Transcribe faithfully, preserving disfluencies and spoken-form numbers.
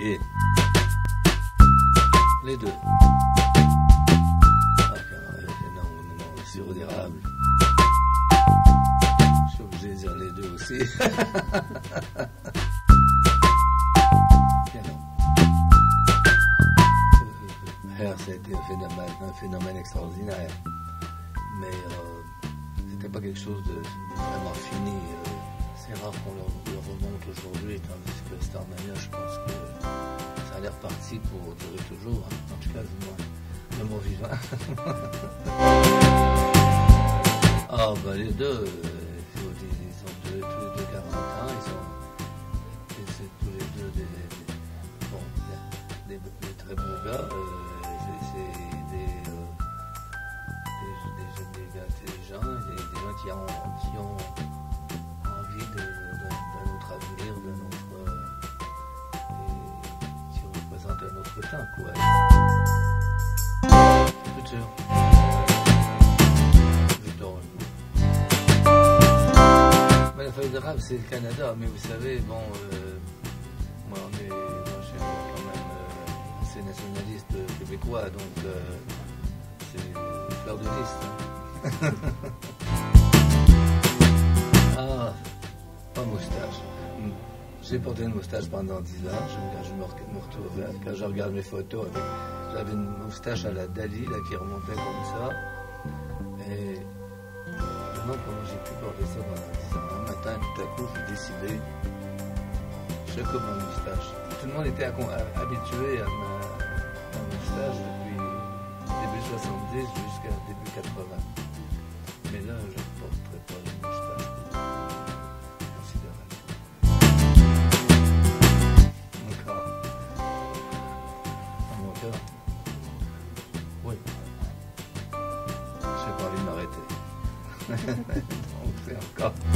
et les deux. Ah, non, non, non, sirop d'érable. Je suis obligé de dire les deux aussi. Ça a été un phénomène, un phénomène extraordinaire, mais euh, c'était pas quelque chose de vraiment fini. Euh, c'est rare qu'on le, le remonte aujourd'hui, tandis que Starmania, je pense que ça a l'air parti pour durer toujours, hein. En tout cas du moins le mot vivant. Ah ben les deux, euh, ils sont deux, tous les deux quarante ans, ils sont et c'est tous les deux des, des, bon, des, des, des très bons gars. Euh, C'est des, euh, des, des, des gars intelligents, des, des gens qui ont, qui ont envie d'un autre avenir, d'un autre. Euh, qui représentent un autre temps, quoi. Futur. Futur. Mais la feuille d'érable, c'est le Canada, mais vous savez, bon, euh, moi, on est, moi, je suis quand même. C'est nationaliste québécois, donc euh, c'est fleur de lys. Hein. Ah, pas moustache. J'ai porté une moustache pendant dix ans. Je, quand, je me, me retrouve, quand je regarde mes photos, j'avais une moustache à la Dali là, qui remontait comme ça. Et je me demande comment j'ai pu porter ça pendant dix ans. Un matin, tout à coup, j'ai décidé, je coupe ma moustache. Tout le monde était habitué à ma moustache depuis début soixante-dix jusqu'à début quatre-vingts. Mais là, je ne porterai pas une moustache considérable. Encore. À mon cœur. Oui. Je n'ai pas envie de m'arrêter. Donc c'est encore.